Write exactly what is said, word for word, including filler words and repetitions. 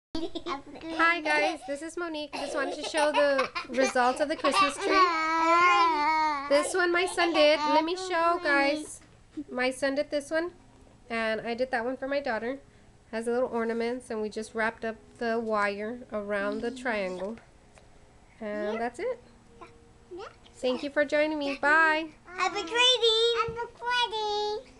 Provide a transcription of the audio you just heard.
Hi guys, this is Monique. I just wanted to show the results of the Christmas tree. This one my son did. Let me show guys. My son did this one and I did that one for my daughter. Has little ornaments and we just wrapped up the wire around the triangle. And that's it. Thank you for joining me. Bye. Have a great day. Have a great day.